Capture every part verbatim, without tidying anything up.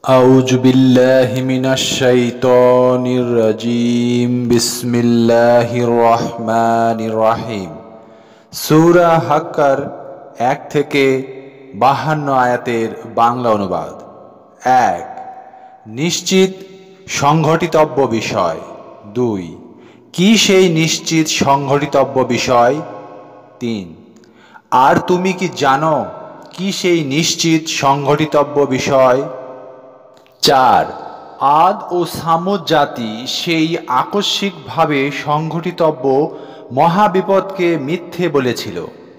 أعوذ بالله من الشيطان الرجيم بسم الله الرحمن الرحيم সূরা হাক্কার এক থেকে বাহান্ন আয়াতের বাংলা অনুবাদ। এক, নিশ্চিত সংঘটিতব্য বিষয়। দুই, কি সেই নিশ্চিত সংঘটিতব্য বিষয়? তিন, আর তুমি কি জানো কি সেই নিশ্চিত সংঘটিতব্য বিষয়? চার, আদ ও সামুদ জাতি সেই আকস্মিকভাবে সংঘটিতব্য মহাবিপদকে মিথ্যে বলেছিল।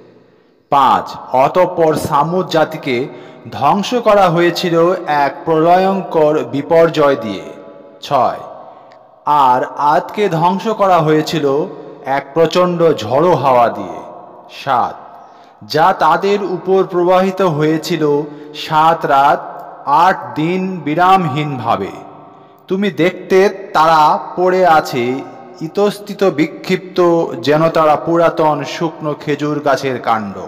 পাঁচ, অতঃপর সামুদ জাতিকে ধ্বংস করা হয়েছিল এক প্রলয়ঙ্কর বিপর্যয় দিয়ে। ছয়, আর আদকে ধ্বংস করা হয়েছিল এক প্রচণ্ড ঝড়ো হাওয়া দিয়ে। সাত, যা তাদের উপর প্রবাহিত হয়েছিল সাত রাত আট দিন বিরামহীনভাবে। তুমি দেখতে তারা পড়ে আছে ইতস্তত বিক্ষিপ্ত, যেন তারা পুরাতন শুকনো খেজুর গাছের কাণ্ড।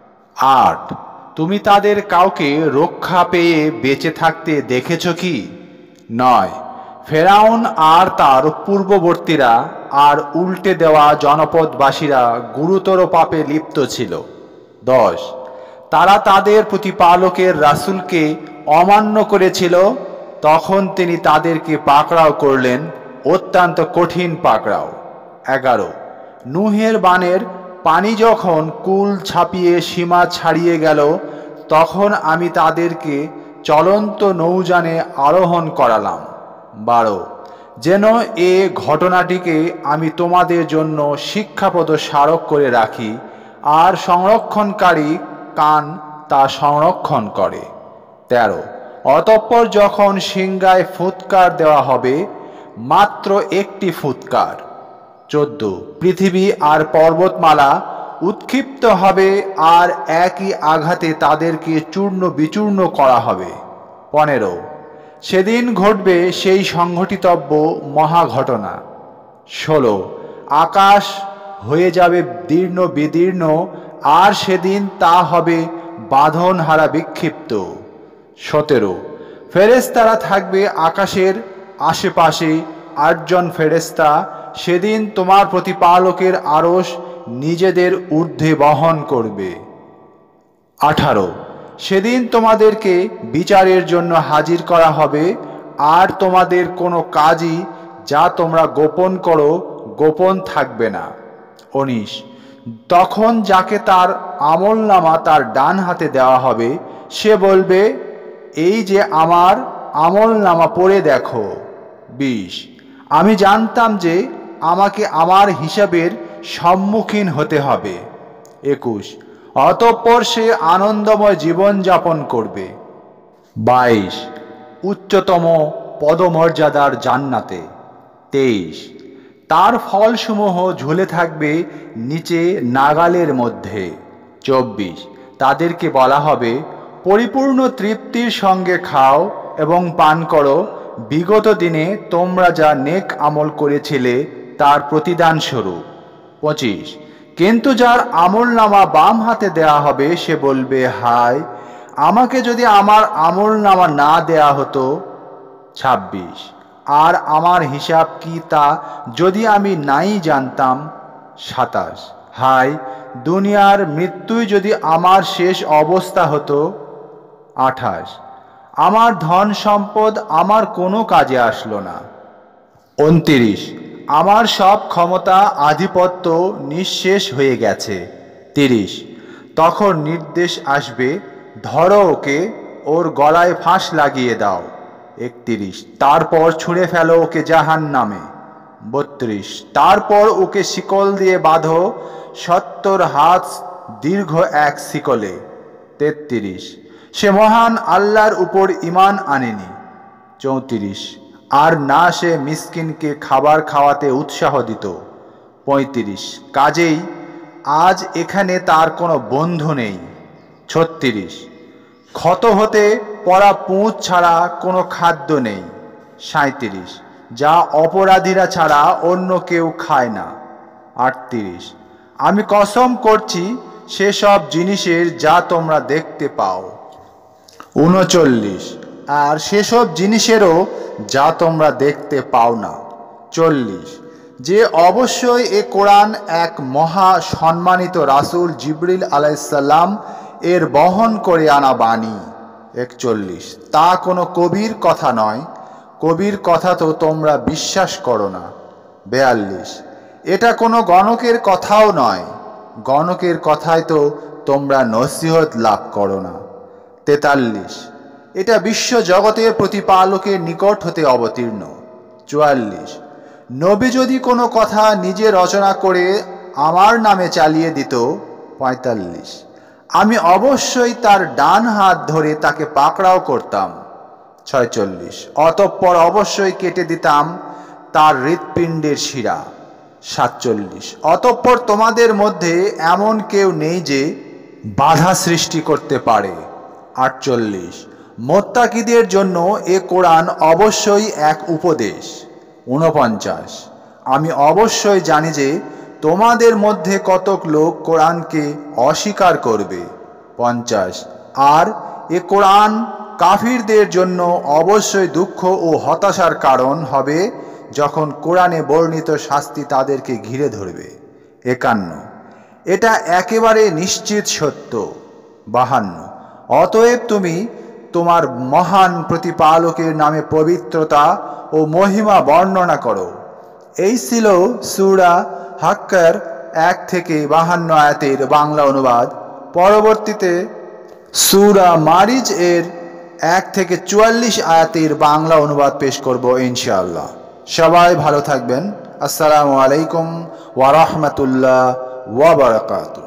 আট, তুমি তাদের কাউকে রক্ষা পেয়ে বেঁচে থাকতে দেখেছ কি? নয়, ফেরাউন আর তার পূর্ববর্তীরা আর উল্টে দেওয়া জনপদবাসীরা গুরুতর পাপে লিপ্ত ছিল। দশ, তারা তাদের প্রতিপালকের রাসূলকে অমান্য করেছিল, তখন তিনি তাদেরকে পাকড়াও করলেন, অত্যন্ত কঠিন পাকড়াও। এগারো, নূহের বানের পানি যখন কুল ছাপিয়ে সীমা ছাড়িয়ে গেল, তখন আমি তাদেরকে চলন্ত নৌযানে আরোহণ করালাম। বারো, যেন এ ঘটনাটিকে আমি তোমাদের জন্য শিক্ষাপ্রদ স্মারক করে রাখি, আর সংরক্ষণকারী কান তা সংরক্ষণ করে। তেরো, অতঃপর যখন সিংহায় ফুৎকার দেওয়া হবে, মাত্র একটি ফুৎকার। চোদ্দ, পৃথিবী আর পর্বতমালা উৎক্ষিপ্ত হবে, আর একই আঘাতে তাদেরকে চূর্ণ বিচূর্ণ করা হবে। পনেরো, সেদিন ঘটবে সেই সংঘটিতব্য মহাঘটনা। ষোলো, আকাশ হয়ে যাবে দীর্ণ বিদীর্ণ, আর সেদিন তা হবে বাঁধনহারা বিক্ষিপ্ত। সতেরো, ফেরেশতারা থাকবে আকাশের আশেপাশে, আটজন ফেরেশতা সেদিন তোমার প্রতিপালকের আরশ নিজেদের ঊর্ধ্বে বহন করবে। আঠারো, সেদিন তোমাদেরকে বিচারের জন্য হাজির করা হবে, আর তোমাদের কোনো কাজই যা তোমরা গোপন করো গোপন থাকবে না। উনিশ, তখন যাকে তার আমলনামা তার ডান হাতে দেওয়া হবে, সে বলবে, এই যে আমার আমলনামা পড়ে দেখো। বিশ, আমি জানতাম যে আমাকে আমার হিসাবের সম্মুখীন হতে হবে। একুশ, অতঃপর সে আনন্দময় জীবন যাপন করবে। বাইশ, উচ্চতম পদমর্যাদার জান্নাতে। তেইশ, তার ফলসমূহ ঝুলে থাকবে নিচে নাগালের মধ্যে। চব্বিশ, তাদেরকে বলা হবে, পরিপূর্ণ তৃপ্তির সঙ্গে খাও এবং পান করো, বিগত দিনে তোমরা যা নেক আমল করেছিলে তার প্রতিদান স্বরূপ। পঁচিশ, কিন্তু যার আমলনামা বাম হাতে দেয়া হবে, সে বলবে, হায়, আমাকে যদি আমার আমলনামা না দেয়া হতো। ছাব্বিশ, আর আমার হিসাব কি তা যদি আমি নাই জানতাম। সাতাশ, হায়, দুনিয়ার মৃত্যুই যদি আমার শেষ অবস্থা হতো। আঠাশ, আমার ধন সম্পদ আমার কোনো কাজে আসলো না। উনত্রিশ, আমার সব ক্ষমতা আধিপত্য নিঃশেষ হয়ে গেছে। তিরিশ, তখন নির্দেশ আসবে, ধরো ওকে, ওর গলায় ফাঁস লাগিয়ে দাও। একত্রিশ, তারপর ছুঁড়ে ফেলো ওকে জাহান্নামে। বত্রিশ, তারপর ওকে শিকল দিয়ে বাঁধো, সত্তর হাত দীর্ঘ এক শিকলে। তেত্রিশ, সে মহান আল্লাহর উপর ঈমান আনেনি। চৌত্রিশ, আর না সে মিসকিনকে খাবার খাওয়াতে উৎসাহ দিত। পঁয়ত্রিশ, কাজেই আজ এখানে তার কোনো বন্ধু নেই। ছত্রিশ, ক্ষত হতে পড়া পুঁজ ছাড়া কোনো খাদ্য নেই। সাঁইত্রিশ, যা অপরাধীরা ছাড়া অন্য কেউ খায় না। আটত্রিশ, আমি কসম করছি সেসব জিনিসের যা তোমরা দেখতে পাও। উনচল্লিশ, আর সেসব জিনিসেরও যা তোমরা দেখতে পাও না। চল্লিশ, যে অবশ্যই এ কোরআন এক মহা সম্মানিত রাসূল জিবরিল আলাইহিসসালাম এর বহন করে আনা বাণী। একচল্লিশ, তা কোনো কবির কথা নয়, কবির কথা তো তোমরা বিশ্বাস করো না। বেয়াল্লিশ, এটা কোনো গণকের কথাও নয়, গণকের কথায় তো তোমরা নসিহত লাভ করো না। তেতাল্লিশ, এটা বিশ্ব জগতের প্রতিপালকের নিকট হতে অবতীর্ণ। চুয়াল্লিশ, নবী যদি কোনো কথা নিজে রচনা করে আমার নামে চালিয়ে দিত। পঁয়তাল্লিশ, আমি অবশ্যই তার ডান হাত ধরে তাকে পাকড়াও করতাম। ছয়চল্লিশ, অতঃপর অবশ্যই কেটে দিতাম তার হৃৎপিণ্ডের শিরা। সাতচল্লিশ, অতঃপর তোমাদের মধ্যে এমন কেউ নেই যে বাধা সৃষ্টি করতে পারে। আটচল্লিশ, মোত্তাকিদের জন্য এ কোরআন অবশ্যই এক উপদেশ। ঊনপঞ্চাশ, আমি অবশ্যই জানি যে তোমাদের মধ্যে কতক লোক কোরআনকে অস্বীকার করবে। পঞ্চাশ, আর এ কোরআন কাফিরদের জন্য অবশ্যই দুঃখ ও হতাশার কারণ হবে যখন কোরআনে বর্ণিত শাস্তি তাদেরকে ঘিরে ধরবে। একান্ন, এটা একেবারে নিশ্চিত সত্য। বাহান্ন, অতএব তুমি তোমার মহান প্রতিপালকের নামে পবিত্রতা ও মহিমা বর্ণনা করো। এই ছিল সূরা হাক্কার এক থেকে বাহান্ন আয়াতের বাংলা অনুবাদ। পরবর্তীতে সূরা মারিজ এর এক থেকে চুয়াল্লিশ আয়াতের বাংলা অনুবাদ পেশ করব ইনশাআল্লাহ। সবাই ভালো থাকবেন। আসসালামু আলাইকুম ওয়া রাহমাতুল্লাহ ওয়া বারাকাতুহু।